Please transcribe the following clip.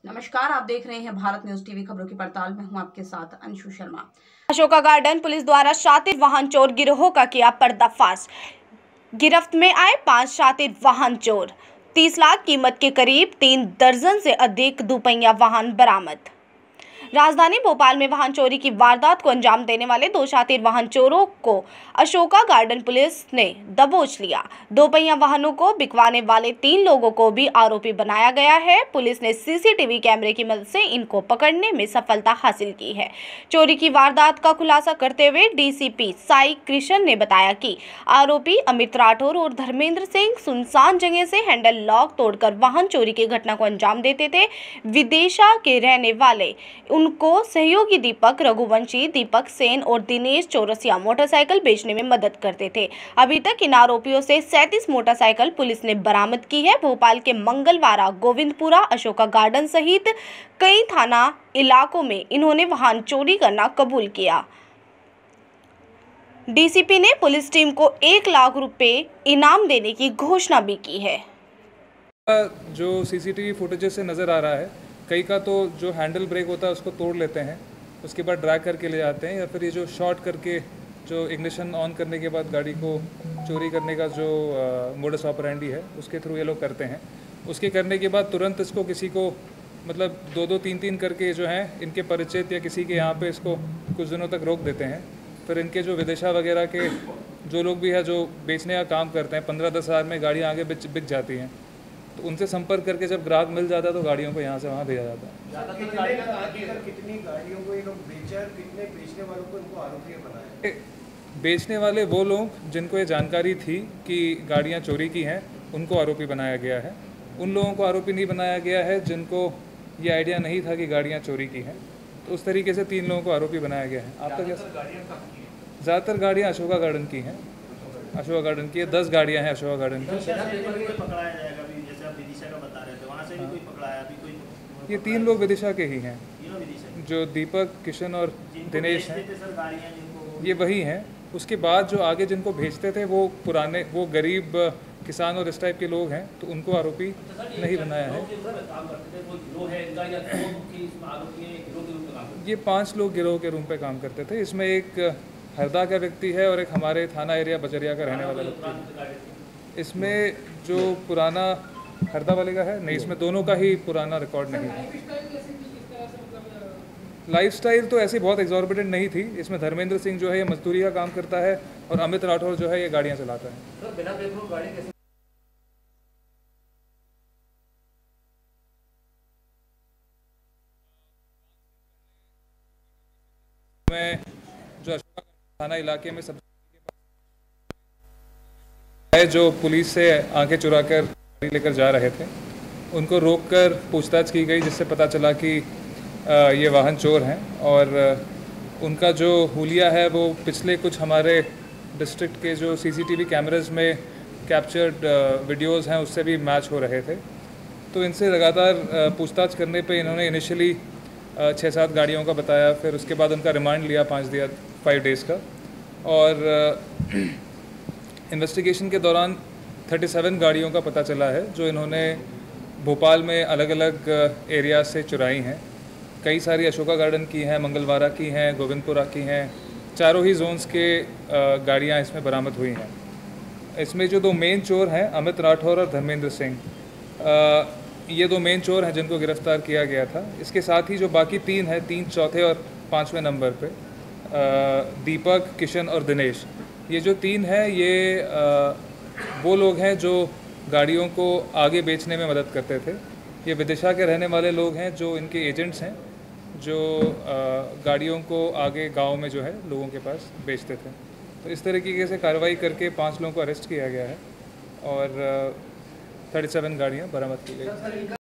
नमस्कार, आप देख रहे हैं भारत न्यूज टीवी। खबरों की पड़ताल में हूं आपके साथ अंशु शर्मा। अशोका गार्डन पुलिस द्वारा शातिर वाहन चोर गिरोह का किया पर्दाफाश। गिरफ्त में आए 5 शातिर वाहन चोर। 30 लाख कीमत के करीब 3 दर्जन से अधिक दुपहिया वाहन बरामद। राजधानी भोपाल में वाहन चोरी की वारदात को अंजाम देने वाले 2 शातिर वाहन चोरों को अशोका गार्डन पुलिस ने दबोच लिया। दोपहिया वाहनों को बिकवाने वाले 3 लोगों को भी आरोपी बनाया गया है। पुलिस ने सीसीटीवी कैमरे की मदद से इनको पकड़ने में सफलता हासिल की है। चोरी की वारदात का खुलासा करते हुए डीसीपी साई कृष्ण ने बताया कि आरोपी अमित राठौर और धर्मेंद्र सिंह सुनसान जगह से हैंडल लॉक तोड़कर वाहन चोरी की घटना को अंजाम देते थे। विदेशा के रहने वाले उनको सहयोगी दीपक रघुवंशी, दीपक सेन और दिनेश चौरसिया मोटरसाइकिल बेचने में मदद करते थे। अभी तक इन आरोपियों से 37 मोटरसाइकिल पुलिस ने बरामद की है। भोपाल के मंगलवारा, गोविंदपुरा, अशोका गार्डन सहित कई थाना इलाकों में इन्होंने वाहन चोरी करना कबूल किया। डीसीपी ने पुलिस टीम को 1 लाख रुपए इनाम देने की घोषणा भी की है। जो सीसीटीवी फुटेजेस से नज़र आ रहा है, कई का तो जो हैंडल ब्रेक होता है उसको तोड़ लेते हैं, उसके बाद ड्रैग करके ले जाते हैं, या फिर ये जो शॉर्ट करके जो इग्निशन ऑन करने के बाद गाड़ी को चोरी करने का जो मोडस ऑपरेंडी है उसके थ्रू ये लोग करते हैं। उसके करने के बाद तुरंत इसको किसी को मतलब 2-2, 3-3 करके जो हैं इनके परिचित या किसी के यहाँ पे इसको कुछ दिनों तक रोक देते हैं। फिर इनके जो विदेशा वगैरह के जो लोग भी है जो बेचने का काम करते हैं, 15-10 हज़ार में गाड़ियाँ आगे बिक जाती हैं, तो उनसे संपर्क करके जब ग्राहक मिल जाता है तो गाड़ियों को यहाँ से वहाँ भेजा जाता है। कितनी गाड़ियों को ये लोग बेचे और कितने बेचने वालों को इनको आरोपी बनाया? बेचने वाले वो लोग जिनको ये जानकारी थी कि गाड़ियाँ चोरी की हैं उनको आरोपी बनाया गया है। उन लोगों को आरोपी नहीं बनाया गया है जिनको ये आइडिया नहीं था कि गाड़ियाँ चोरी की हैं। तो उस तरीके से 3 लोगों को आरोपी बनाया गया है। आपका क्या? ज़्यादातर गाड़ियाँ अशोका गार्डन की हैं। अशोका गार्डन की 10 गाड़ियाँ हैं अशोका गार्डन की। ये 3 लोग विदिशा के ही हैं, जो दीपक, किशन और दिनेश हैं, ये वही हैं। उसके बाद जो आगे जिनको भेजते थे वो पुराने, वो गरीब किसान और इस टाइप के लोग हैं, तो उनको आरोपी नहीं बनाया है। ये 5 लोग गिरोह के रूम पे काम करते थे। इसमें एक हरदा का व्यक्ति है और एक हमारे थाना एरिया बजरिया का रहने वाला व्यक्ति है। इसमें जो पुराना हरदा वाले का है नहीं, इसमें दोनों का ही पुराना रिकॉर्ड नहीं है। लाइफस्टाइल तो ऐसी बहुत एग्जॉर्बिटेंट नहीं थी। इसमें धर्मेंद्र सिंह जो है ये मजदूरी का काम करता है और अमित राठौर जो है ये गाड़ियाँ चलाता है। बिना पेपर गाड़ी कैसे? मैं जो अशोका थाना इलाके में सब है जो पुलिस से आंखें चुरा कर लेकर जा रहे थे, उनको रोककर पूछताछ की गई, जिससे पता चला कि ये वाहन चोर हैं और उनका जो हुलिया है वो पिछले कुछ हमारे डिस्ट्रिक्ट के जो सीसीटीवी कैमरेज में कैप्चर्ड वीडियोस हैं उससे भी मैच हो रहे थे। तो इनसे लगातार पूछताछ करने पे इन्होंने इनिशियली 6-7 गाड़ियों का बताया, फिर उसके बाद उनका रिमांड लिया 5 डेज़ का, और इन्वेस्टिगेशन के दौरान 37 गाड़ियों का पता चला है जो इन्होंने भोपाल में अलग अलग एरिया से चुराई हैं। कई सारी अशोका गार्डन की हैं, मंगलवारा की हैं, गोविंदपुरा की हैं। चारों ही जोन्स के गाड़ियां इसमें बरामद हुई हैं। इसमें जो 2 मेन चोर हैं, अमित राठौर और धर्मेंद्र सिंह, ये 2 मेन चोर हैं जिनको गिरफ्तार किया गया था। इसके साथ ही जो बाकी 3 हैं, 3 चौथे और 5वें नंबर पे, दीपक, किशन और दिनेश, ये जो 3 हैं ये वो लोग हैं जो गाड़ियों को आगे बेचने में मदद करते थे। ये विदिशा के रहने वाले लोग हैं जो इनके एजेंट्स हैं, जो गाड़ियों को आगे गांव में जो है लोगों के पास बेचते थे। तो इस तरीके से कार्रवाई करके 5 लोगों को अरेस्ट किया गया है और 37 गाड़ियां बरामद की गई।